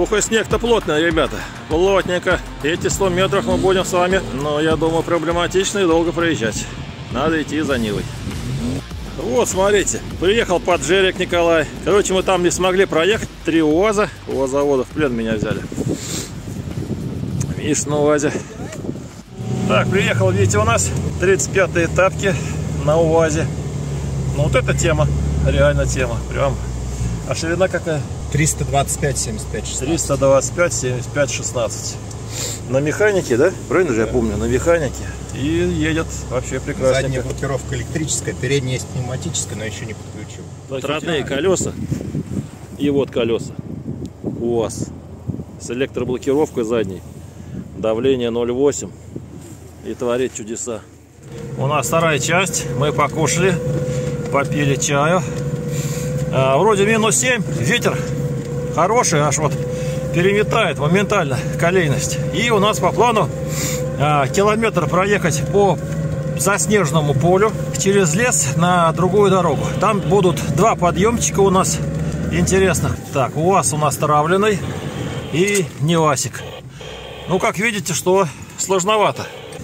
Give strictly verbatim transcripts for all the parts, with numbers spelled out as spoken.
Ух, и снег-то плотный, ребята. Плотненько. Эти сто метров мы будем с вами, но я думаю, проблематично и долго проезжать. Надо идти за Нивой. Вот, смотрите, приехал Поджерик Николай. Короче, мы там не смогли проехать. Три УАЗа. УАЗ-завода в плен меня взяли. Видишь, на УАЗе. Так, приехал, видите, у нас тридцать пятые тапки на УАЗе. Ну, вот эта тема, реально тема. Прям. А ширина какая? триста двадцать пять семьдесят пять шестнадцать. триста двадцать пять семьдесят пять шестнадцать. На механике, да? Правильно же я помню, на механике. И едет вообще прекрасно. Задняя блокировка электрическая, передняя есть пневматическая, но еще не подключил. Вот родные колеса. И вот колеса. УАЗ. С электроблокировкой задней. Давление ноль восемь. И творит чудеса. У нас вторая часть. Мы покушали. Попили чаю. А, вроде минус семь. Ветер хороший, аж вот переметает моментально колейность. И у нас по плану а, километр проехать по заснеженному полю через лес на другую дорогу. Там будут два подъемчика у нас интересных. Так, УАЗ у нас травленный и Нивасик. Ну, как видите, что сложновато.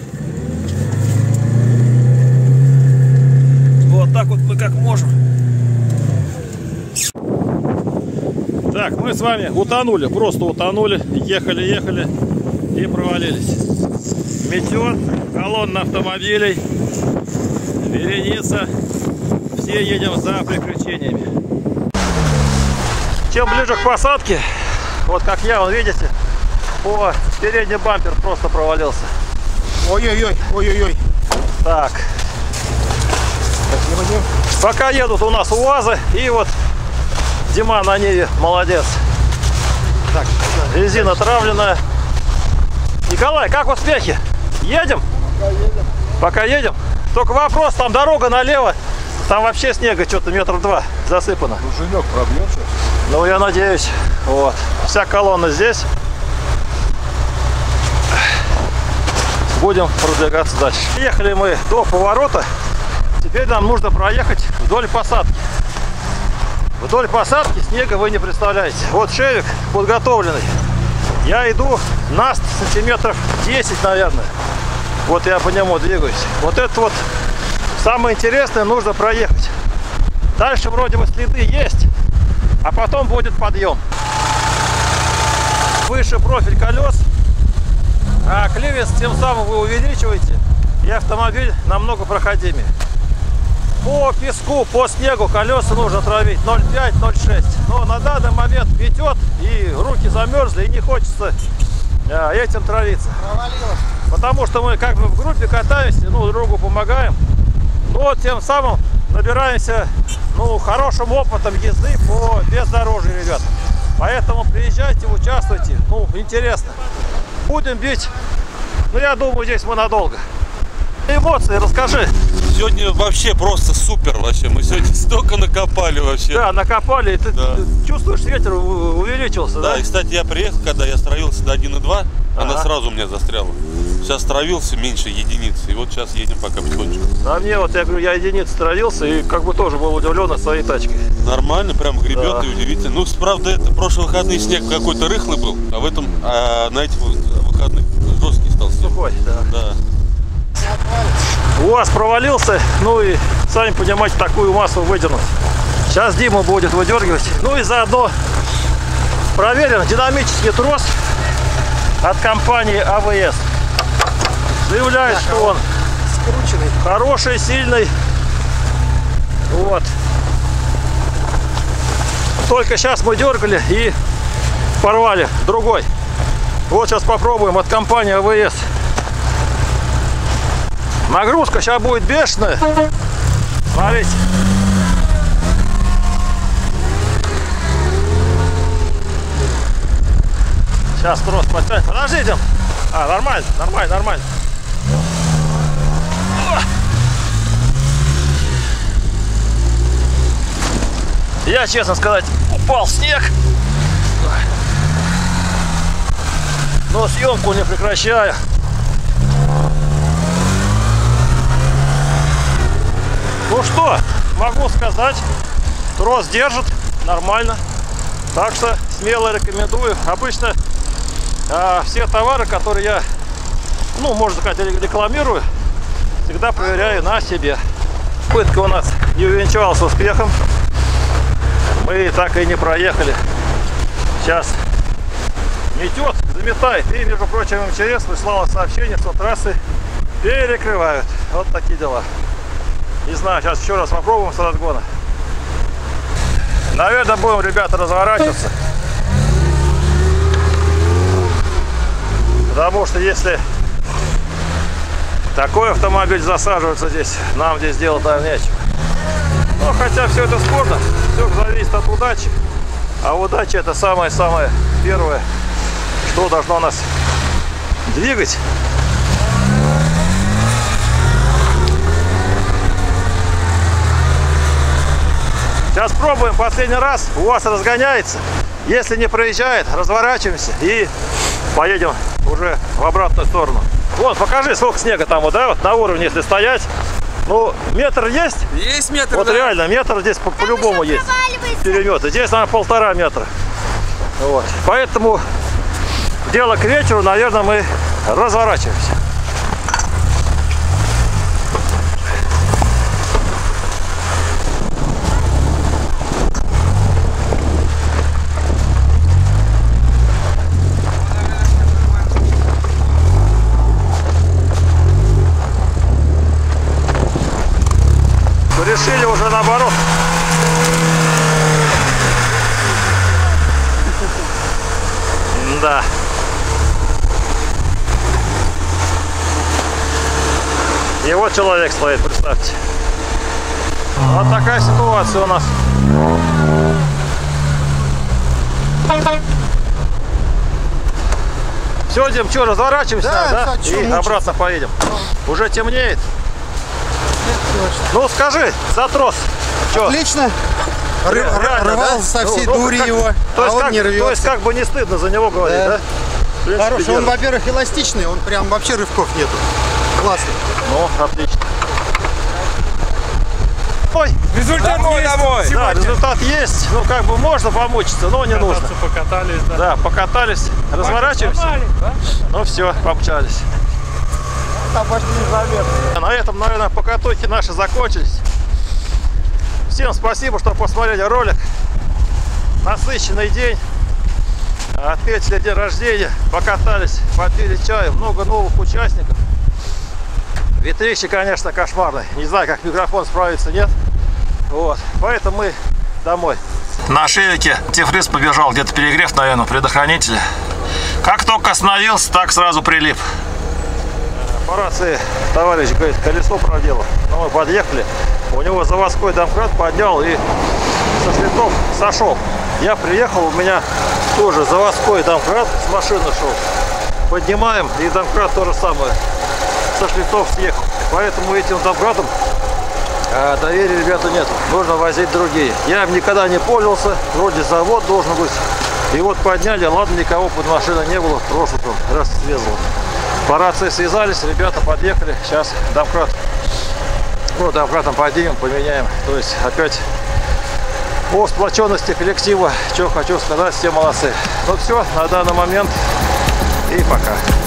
Вот так вот мы как можем. Так, мы с вами утонули, просто утонули, ехали, ехали и провалились. Метет, колонна автомобилей, вереница, все едем за приключениями. Чем ближе к посадке, вот как я, вот видите, по передний бампер просто провалился. Ой-ой-ой, ой-ой-ой. Так. Пока едут у нас УАЗы, и вот Дима на Ниве молодец. Так, резина травленная. Николай, как успехи? Едем? Пока едем. Пока едем? Только вопрос, там дорога налево, там вообще снега что-то метров два засыпано. Пружинек пробьем сейчас? Ну, я надеюсь. Вот. Вся колонна здесь. Будем продвигаться дальше. Ехали мы до поворота. Теперь нам нужно проехать вдоль посадки. Вдоль посадки снега вы не представляете. Вот шевик подготовленный. Я иду на сантиметров десять, наверное. Вот я по нему двигаюсь. Вот это вот самое интересное нужно проехать. Дальше вроде бы следы есть, а потом будет подъем. Выше профиль колес, а клиренс тем самым вы увеличиваете, и автомобиль намного проходимее. По песку, по снегу колеса нужно травить ноль пять — ноль шесть. Но на данный момент метет, и руки замерзли, и не хочется а, этим травиться. Провалилось. Потому что мы как бы в группе катаемся, ну, другу помогаем. Но тем самым набираемся, ну, хорошим опытом езды по бездорожью, ребят. Поэтому приезжайте, участвуйте. Ну, интересно. Будем бить. Ну, я думаю, здесь мы надолго. Эмоции расскажи. Сегодня вообще просто супер вообще. Мы сегодня столько накопали вообще. Да, накопали. Ты Да. чувствуешь, ветер увеличился, да? Да, и, кстати, я приехал, когда я стравился до один и два, она Ага. сразу у меня застряла. Сейчас стравился меньше единицы. И вот сейчас едем пока потихонечку. А мне вот, я говорю, я единицу травился и как бы тоже был удивлен своей тачкой. Нормально, прям гребет, Да. и удивительно. Ну, правда, это прошлые выходные снег какой-то рыхлый был, а в этом, а на этих выходных жесткий стал снег. Сухой, да. Да. УАЗ провалился, ну и, сами понимаете, такую массу выдернуть. Сейчас Дима будет выдергивать. Ну и заодно проверен динамический трос от компании АВС. Заявляет, Так, что а он скрученный. хороший, сильный. Вот. Только сейчас мы дергали и порвали другой. Вот сейчас попробуем от компании АВС. Нагрузка сейчас будет бешеная. Смотрите. Сейчас трос подтянет. Подождите. А, нормально, нормально, нормально. Я, честно сказать, упал в снег. Но съемку не прекращаю. Ну что, могу сказать, трос держит нормально. Так что смело рекомендую. Обычно э, все товары, которые я, ну, можно сказать, рекламирую, всегда проверяю на себе. Попытка у нас не увенчалась успехом. Мы так и не проехали. Сейчас метет, заметает. И, между прочим, эм че эс прислала сообщение, что трассы перекрывают. Вот такие дела. Не знаю, сейчас еще раз попробуем с разгона. Наверное, будем, ребята, разворачиваться. Потому что если такой автомобиль засаживается здесь, нам здесь делать, наверное, нечего. Но хотя все это спорно, все зависит от удачи. А удача — это самое-самое первое, что должно нас двигать. Сейчас пробуем последний раз. У вас разгоняется. Если не проезжает, разворачиваемся и поедем уже в обратную сторону. Вон, покажи, сколько снега там, вот, да, вот на уровне, если стоять. Ну, метр есть? Есть метр, Вот да. реально, метр здесь по-любому по есть. Перемет. Здесь, наверное, полтора метра. Вот. Поэтому дело к вечеру, наверное, мы разворачиваемся. Решили уже наоборот. Да. И вот человек стоит, представьте. Вот такая ситуация у нас. Все, Дим, что, разворачиваемся, Да, да? да, И обратно поедем. Уже темнеет. Ну скажи, за трос. Чё? Отлично. Ры Реально, рвал да? со всей Ну, ну, дури как, его, то а есть он как, не рвется. То есть как бы не стыдно за него говорить, да? Да. В принципе, Хороший. Он, держит. во-первых, эластичный, он прям вообще рывков нету. Классно. Ну, отлично. Ой, Результат домой, есть. Домой. да, результат есть. Ну, как бы можно помучиться, но не нужно. Покатались, да. Да, покатались, разворачиваемся. Да? Ну все, помчались. Там почти незаметно. На этом, наверное, покатухи наши закончились. Всем спасибо, что посмотрели ролик. Насыщенный день. Отметили день рождения, покатались, попили чаю, много новых участников. Ветрище, конечно, кошмарное. Не знаю, как микрофон справится, нет. Вот. Поэтому мы домой. На шерике антифриз побежал, где-то перегрев, наверное, предохранителя. Как только остановился, так сразу прилип. По рации товарищ говорит, колесо проделал. Но мы подъехали, у него заводской домкрат поднял и со шлицов сошел. Я приехал, у меня тоже заводской домкрат с машины шел. Поднимаем, и домкрат то же самое. Со шлицов съехал. Поэтому этим домкратом а, доверия, ребята, нет. Нужно возить другие. Я им никогда не пользовался. Вроде завод должен быть. И вот подняли, ладно, никого под машиной не было. Просто там раз связывал. По рации связались, ребята подъехали. Сейчас домкрат, ну, домкратом поднимем, поменяем. То есть опять о сплоченности коллектива. Что хочу сказать, все молодцы. Ну все, на данный момент и пока.